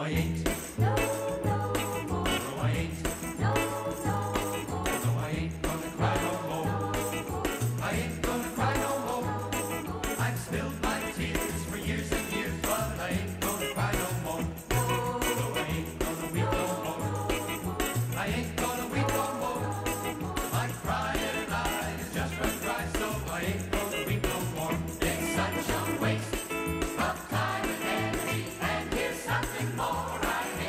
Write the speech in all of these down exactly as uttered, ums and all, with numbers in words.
I ain't. No, no more. No, I ain't. No, no more. No, I ain't gonna cry no more. I ain't gonna cry no more. I've spilled my tears for years and years, but I ain't gonna cry no more. No, I ain't gonna weep no more. I ain't gonna weep no more. My crying eyes just run dry, so I ain't gonna weep no more. It's such a waste of time and energy, and here's something more I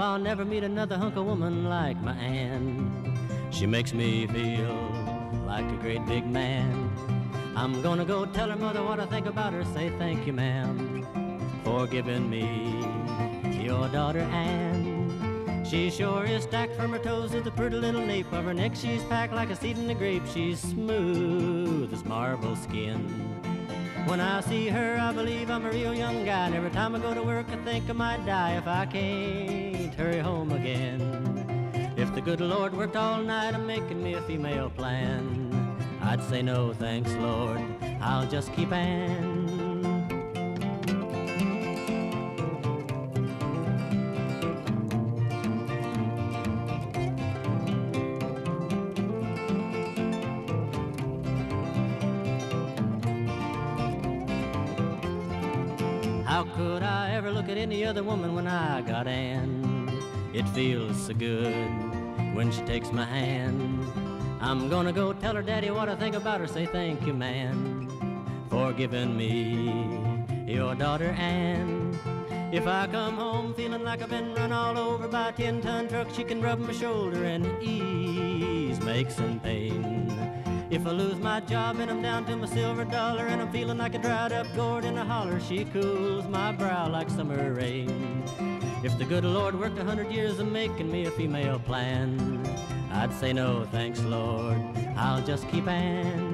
I'll never meet another hunk of woman like my Ann. She makes me feel like a great big man. I'm gonna go tell her mother what I think about her. Say thank you, ma'am, for giving me your daughter Ann. She sure is stacked from her toes to the pretty little nape of her neck. She's packed like a seed in a grape. She's smooth as marble skin. When I see her, I believe I'm a real young guy. And every time I go to work, I think I might die if I can't hurry home again. If the good Lord worked all night on making me a female plan, I'd say no thanks, Lord, I'll just keep Ann. How could I ever look at any other woman when I got Ann? It feels so good when she takes my hand. I'm gonna go tell her daddy what I think about her. Say thank you, man, for giving me your daughter Ann. If I come home feeling like I've been run all over by a ten-ton truck, she can rub my shoulder and ease my aches and pain. If I lose my job and I'm down to my silver dollar and I'm feeling like a dried up gourd in a holler, she cools my brow like summer rain. If the good Lord worked a hundred years of making me a female plan, I'd say no thanks, Lord, I'll just keep Ann.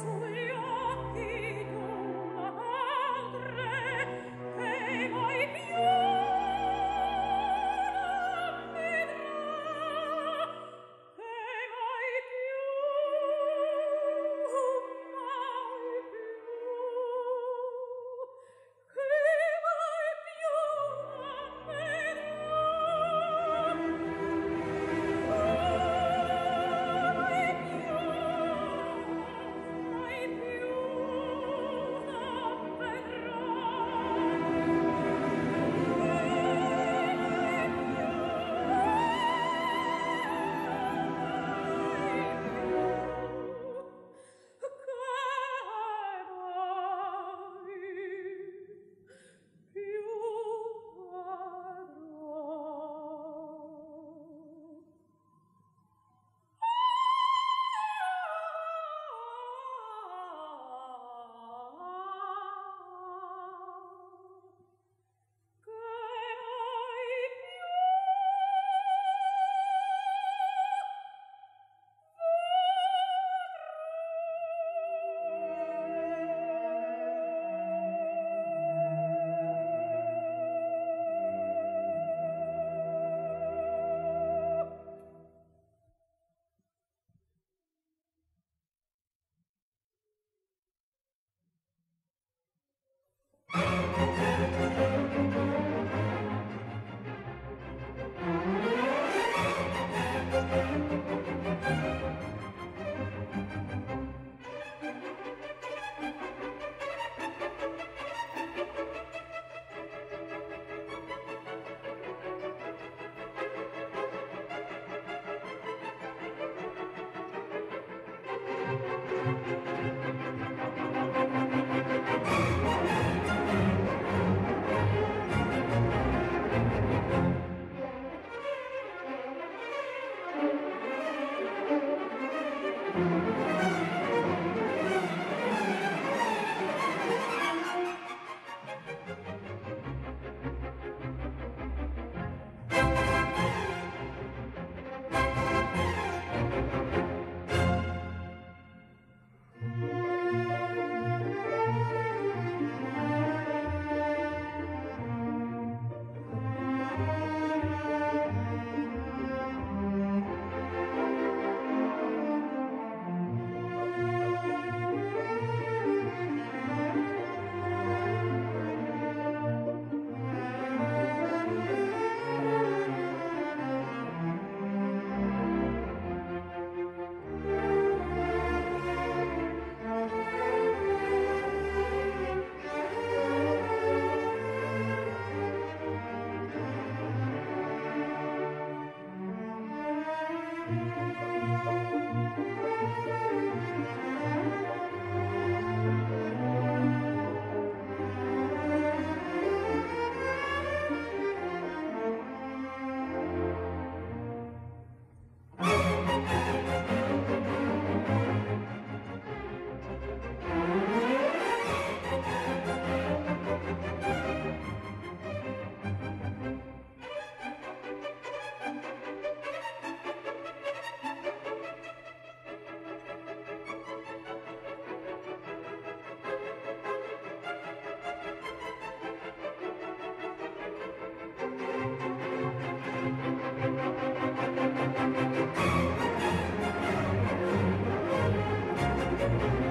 Thank you.